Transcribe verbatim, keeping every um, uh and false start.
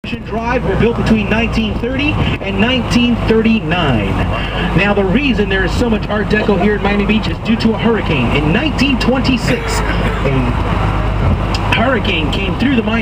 Drive were built between nineteen thirty and nineteen thirty-nine. Now the reason there is so much Art Deco here in Miami Beach is due to a hurricane. In nineteen twenty-six, a hurricane came through the Miami